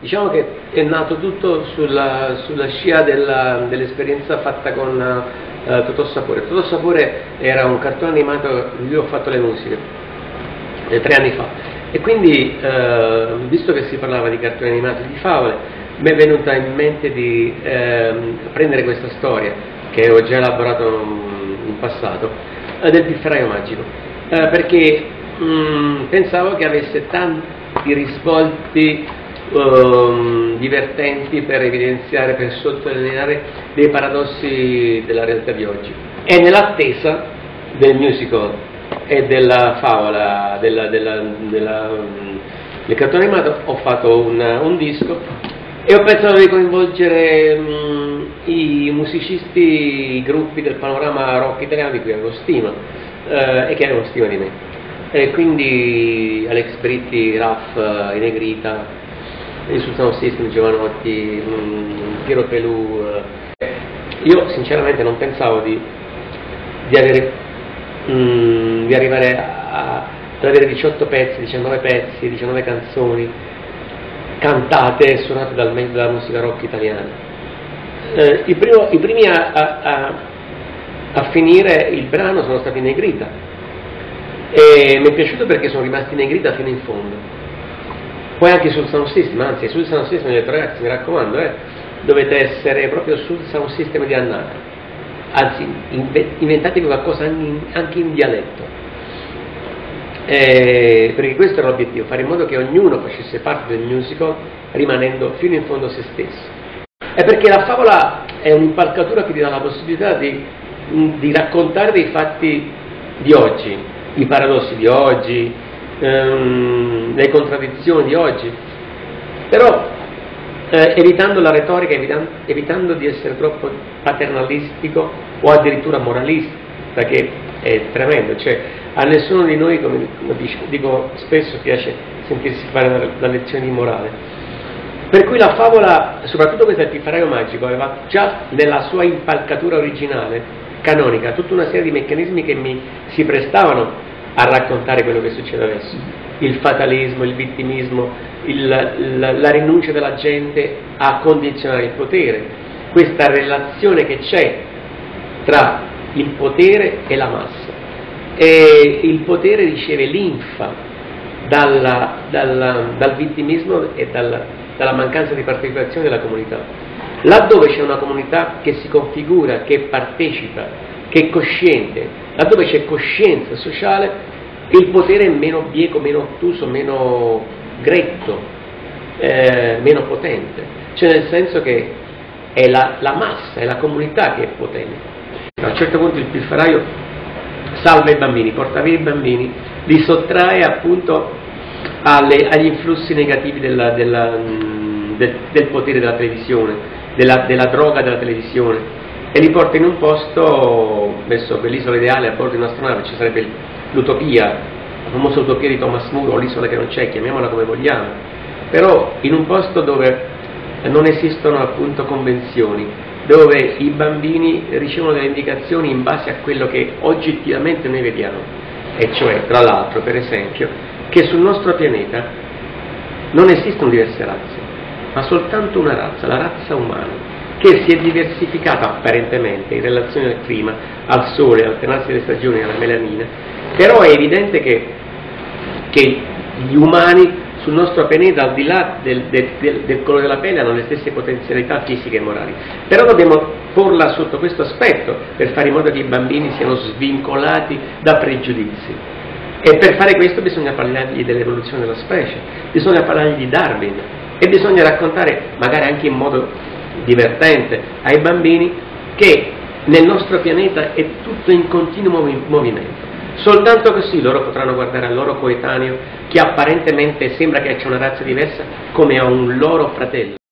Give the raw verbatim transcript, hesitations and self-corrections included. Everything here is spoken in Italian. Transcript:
diciamo che è nato tutto sulla, sulla scia dell'esperienza fatta con uh, Totò Sapore. Totò Sapore era un cartone animato, io ho fatto le musiche eh, tre anni fa, e quindi uh, visto che si parlava di cartoni animati, di favole, mi è venuta in mente di uh, prendere questa storia che ho già elaborato in passato, uh, del Pifferaio Magico, uh, perché um, pensavo che avesse tanti risvolti Um, divertenti per evidenziare, per sottolineare dei paradossi della realtà di oggi. E nell'attesa del musical e della favola, della, della, della, um, del cartone animato, ho fatto un, un disco e ho pensato di coinvolgere um, i musicisti, i gruppi del panorama rock italiano di cui avevo stima uh, e che avevano stima di me. E quindi Alex Britti, Raff, I Negrita, il Sultano System, Giovanotti, mh, Piero Pelù. Eh. Io sinceramente non pensavo di, di, avere, mh, di arrivare a, ad avere diciotto pezzi, diciannove pezzi, diciannove canzoni cantate e suonate dal meglio della musica rock italiana. Eh, i, primo, I primi a, a, a finire il brano sono stati Negrita, e mi è piaciuto perché sono rimasti Negrita fino in fondo. Poi anche sul sound system, anzi sul sound system ho detto ragazzi, mi raccomando, eh, dovete essere proprio sul sound system di annata, anzi inventatevi qualcosa anche in, anche in dialetto, eh, perché questo era l'obiettivo, fare in modo che ognuno facesse parte del musical rimanendo fino in fondo se stesso. È perché la favola è un'impalcatura che ti dà la possibilità di, di raccontare dei fatti di oggi, i paradossi di oggi, ehm, le contraddizioni di oggi, però eh, evitando la retorica, evitando, evitando di essere troppo paternalistico o addirittura moralista, che è tremendo, cioè a nessuno di noi, come dico spesso, piace sentirsi fare la lezione di morale. Per cui la favola, soprattutto questa del Pifferaio Magico, aveva già nella sua impalcatura originale, canonica, tutta una serie di meccanismi che mi si prestavano a raccontare quello che succede adesso, il fatalismo, il vittimismo, il, la, la rinuncia della gente a condizionare il potere, questa relazione che c'è tra il potere e la massa, e il potere riceve linfa dalla, dalla, dal vittimismo e dalla, dalla mancanza di partecipazione della comunità. Laddove c'è una comunità che si configura, che partecipa, che è cosciente, laddove c'è coscienza sociale, il potere è meno bieco, meno ottuso, meno gretto, eh, meno potente, cioè nel senso che è la, la massa, è la comunità che è potente. A un certo punto il Pifferaio salva i bambini, porta via i bambini, li sottrae appunto alle, agli influssi negativi della, della, del, del potere della televisione, della, della droga della televisione, e li porta in un posto, messo per l'isola ideale a bordo di un'astronave, ci sarebbe l'utopia, la famosa utopia di Thomas More, o l'isola che non c'è, chiamiamola come vogliamo, però in un posto dove non esistono appunto convenzioni, dove i bambini ricevono delle indicazioni in base a quello che oggettivamente noi vediamo, e cioè, tra l'altro, per esempio, che sul nostro pianeta non esistono diverse razze, ma soltanto una razza, la razza umana, che si è diversificata apparentemente in relazione al clima, al sole, all'alternarsi delle stagioni, alla melanina, però è evidente che, che gli umani sul nostro pianeta, al di là del, del, del, del colore della pelle, hanno le stesse potenzialità fisiche e morali, però dobbiamo porla sotto questo aspetto per fare in modo che i bambini siano svincolati da pregiudizi, e per fare questo bisogna parlargli dell'evoluzione della specie, bisogna parlargli di Darwin, e bisogna raccontare, magari anche in modo divertente, ai bambini che nel nostro pianeta è tutto in continuo movimento. Soltanto così loro potranno guardare al loro coetaneo, che apparentemente sembra che c'è una razza diversa, come a un loro fratello.